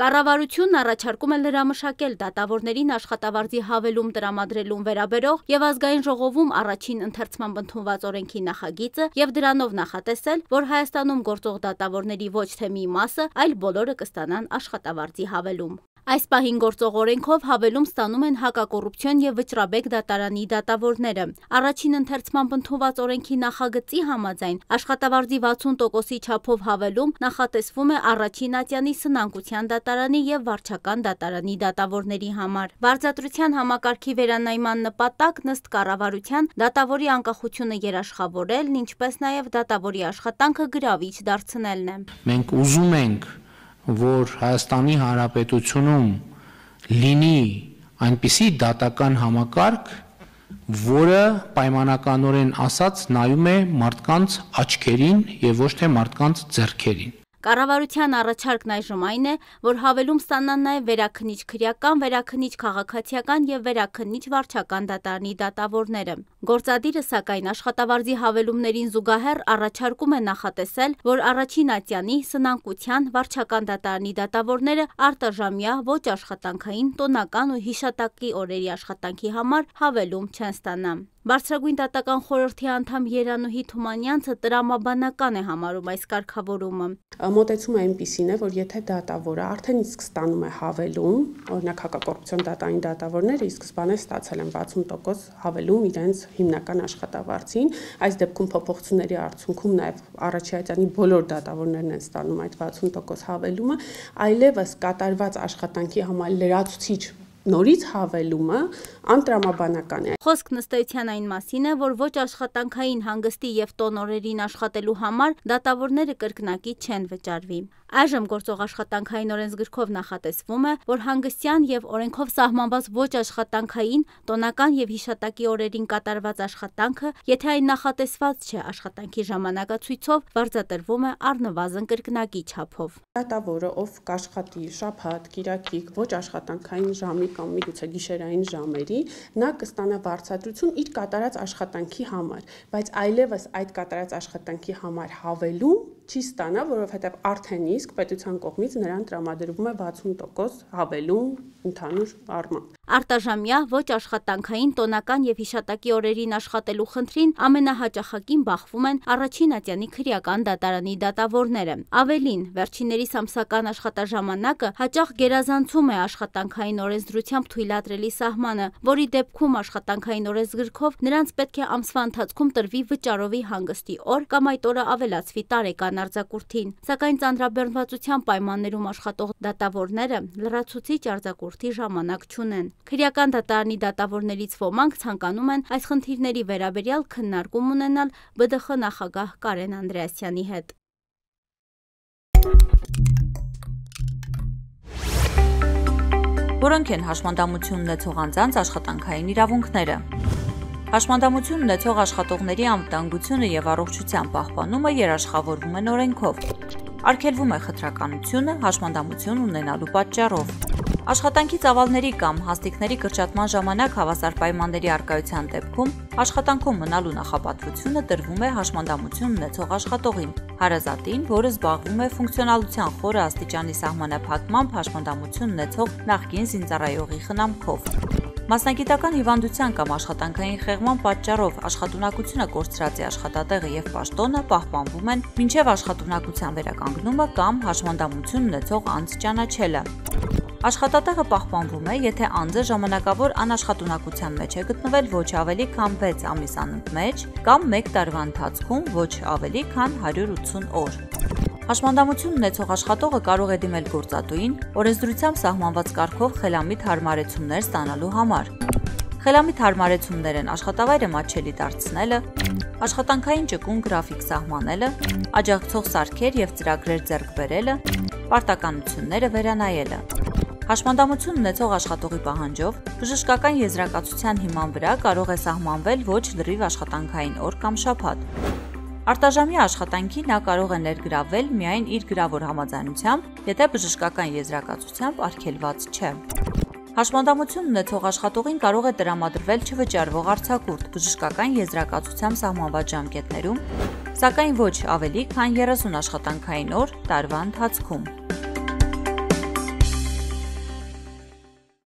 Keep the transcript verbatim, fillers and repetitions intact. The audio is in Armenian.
Կառավարությունն առաջարկում է լրամշակել դատավորներին աշխատավարձի հավելում տրամադրելուն վերաբերող եւ ազգային ժողովում առաջին ընթերցման ընդունված օրենքի նախագիծը եւ դրանով նախատեսել, որ Հայաստանում գործող դատավորների ոչ թե մի մասը, այլ բոլորը կստանան աշխատավարձի հավելում։ Այս պահին գործող օրենքով հավելում ստանում են հակակոռուպցիոն եւ վճռաբեկ դատարանի դատավորները։ Առաջին ընթերցման ընդունված օրենքի նախագծի համաձայն աշխատավարձի վաթսուն տոկոսի չափով հավելում նախատեսվում է առաջին ատյանի սնանկության դատարանի եւ վարչական դատարանի դատավորների համար։ Վարձատրության համակարգի վերանայման նպատակն ըստ կառավարության դատավորի անկախությունը երաշխավորելն, ինչպես նաեւ դատավորի աշխատանքը գրավիչ դարձնելն է։ Մենք ուզում ենք, որ Հայաստանի Հանրապետությունում լինի այնպիսի դատական համակարգ, որը պայմանականորեն ասած նայում է մարդկանց աչքերին եւ ոչ թե մարդկանց ձեռքերին։ Կառավարության առաջարկն այժմ այն է, որ հավելում ստանան նաև վերաքննիչ քրեական, վերաքննիչ քաղաքացիական եւ վերաքննիչ վարչական դատարանի դատավորները։ Գործադիրը սակայն աշխատավարձի հավելումներին զուգահեռ առաջարկում է նախատեսել, որ առաջին ատյանի սնանկության վարչական դատարանի դատավորները արտաժամյա ոչ աշխատանքային, տոնական ու հիշատակի օրերի աշխատանքի համար հավելում չեն ստանա։ Բարձրագույն դատական խորհրդի անդամ Երանուհի Թումանյանցը տրամաբանական է համարում այս կարգավորումը։ Մոտեցումը այնպիսին է, որ եթե դատավորը արդեն իսկ ստանում է հավելում, օրինակ հակակոռուպցիոն դատարանի դատավորները ի սկզբանե ստացել են վաթսուն տոկոս հավելում իրենց հիմնական աշխատավարձին, այս դեպքում փոփոխությունների արդյունքում նաև առաջին ատյանի բոլոր դատավորներն են ստանում այդ վաթսուն տոկոս հավելումը, այլևս կատարված աշխատանքի համար լրացուցիչ նորից հավելումը անտրամաբանական է։ Խոսքն ըստ էության այն մասին է, որ ոչ աշխատանքային հանգստի եւ տոն օրերին աշխատելու համար դատավորները կրկնակի չեն վճարվի։ Այժմ գործող աշխատանքային օրենսգրքով նախատեսվում է, որ հանգստյան եւ օրենքով սահմանված ոչ աշխատանքային, տոնական եւ հիշատակի օրերին կատարված աշխատանքը, եթե այն նախատեսված չէ աշխատանքի ժամանակացույցով, վարձատրվում է առնվազն կրկնակի չափով։ Դատավորը, ով կաշխատի շաբաթ, կիրակիկ, ոչ աշխատանքային ժամի կամ միգուցե գիշերային ժամերի, նա կստանա վարձատրություն իր կատարած աշխատանքի համար, բայց այլևս այդ կատարած աշխատանքի համար հավելում չի ստանա, որովհետև արդեն իսկ պետության կողմից նրան տրամադրվում է վաթսուն տոկոս հավելում ընդհանուր առմամբ։ Արտաժամյա ոչ աշխատանքային, տոնական եւ հիշատակի օրերին աշխատելու խնդրին ամենահաճախակին բախվում են առաջին ատյանի քրեական դատարանի դատավորները։ Ավելին, վերջիններիս ամսական աշխատաժամանակը հաճախ գերազանցում է աշխատանքային օրենսդրությամբ թույլատրելի սահմանը, որի դեպքում աշխատանքային օրենսգրքով նրանց պետք է ամսվա ընթացքում տրվի վճարովի հանգստի օր կամ այդ օրը ավելացվի տարեկան արձակուրդին, սակայն ծանրաբեռնվածության պայմաններում աշխատող դատավորները լրացուցիչ արձակուրդի ժամանակ չունեն։ Քրեական դատարանի դատավորներից ոմանք ցանկանում են այս խնդիրների վերաբերյալ քննարկում ունենալ B D X նախագահ Կարեն Անդրեասյանի հետ։ Որոնք են հաշմանդամություն ունեցող անձանց աշխատանքային իրավունքները։ Հաշմանդամություն ունեցող աշխատողների անվտանգությունը եւ առողջության պահպանումը երաշխավորվում են օրենքով։ Արգելվում է խտրականությունը հաշմանդամություն ունենալու պատճառով։ Աշխատանքի ծավալների կամ հաստիկների կրճատման ժամանակ հավասար պայմանների առկայության դեպքում աշխատանքում մնալու նախապատվությունը տրվում է հաշմանդամություն ունեցող աշխատողին, հարազատին, որը զբաղվում է ֆունկցիոնալության խորը աստիճանի սահմանափակմամբ հաշմանդամություն ունեցող նախկին զինծառայողի խնամքով։ Մասնագիտական հիվանդության կամ աշխատանքային խեղման պատճառով աշխատունակությունը կորցրած է աշխատատեղը եւ պաշտոնը պահպանվում են մինչեւ աշխատունակության վերականգնումը կամ հաշմանդամություն ունեցող անձ ճանաչելը։ Աշխատատեղը պահպանվում է, եթե անձը ժամանակավոր անաշխատունակության մեջ է գտնվել ոչ ավելի քան վեց ամիս անընդմեջ կամ մեկ տարվա ընթացքում ոչ ավելի քան հարյուր ութսուն օր։ Հաշմանդամություն ունեցող աշխատողը կարող է դիմել գործատուին օրենսդրությամբ սահմանված կարգով խելամիտ հարմարեցումներ ստանալու համար։ Խելամիտ հարմարեցումներ են աշխատավայրը մատչելի դարձնելը, աշխատանքային ճկուն գրաֆիկ սահմանելը, աջակցող սարքեր եւ ծրագրեր ձեռք բերելը, պարտականությունները վերանայելը։ Հաշմանդամություն ունեցող աշխատողի պահանջով բժշկական եզրակացության հիման վրա կարող է սահմանվել ոչ լրիվ աշխատանքային օր կամ շաբաթ։ Արտաժամյա աշխատանքի նա կարող է ներգրավել միայն իր գրավոր համաձայնությամբ, եթե բժշկական եզրակացությամբ արգելված չէ։ Հաշմանդամություն ունեցող աշխատողին կարող է տրամադրվել չվճարվող արձակուրդ բժշկական եզրակացությամբ սահմանված ժամկետներում, սակայն ոչ ավելի քան երեսուն աշխատանքային օր տարվա ընթացքում։